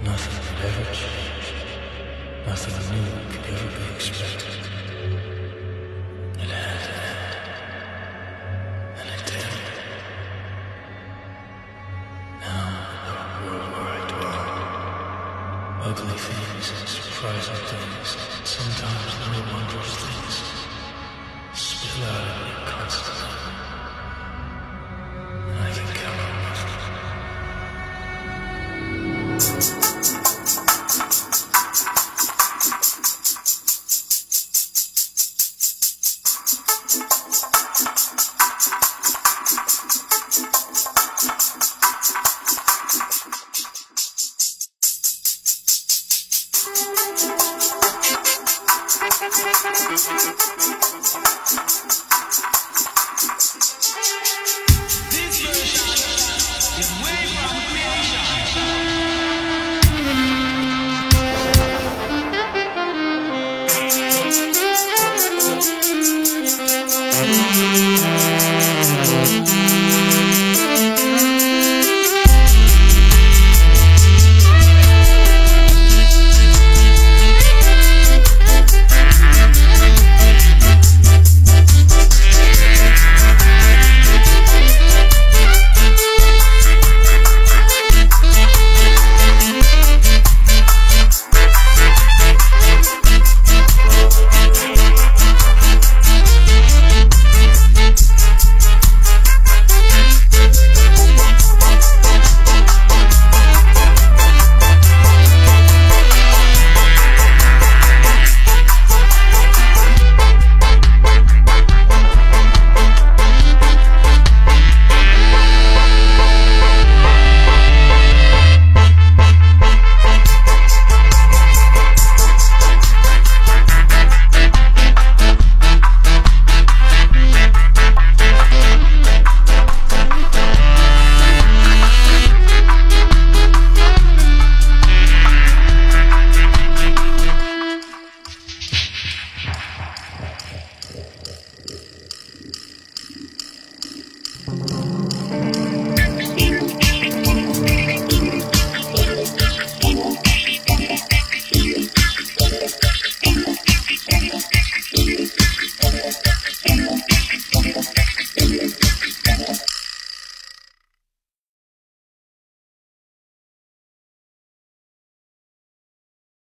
Nothing would ever change. Nothing new could ever be expected. It had an end. And it did. Now, the world where I dwell, ugly things and surprising things, sometimes little wondrous things, spill out at me constantly. And I can count on nothing. Thank you.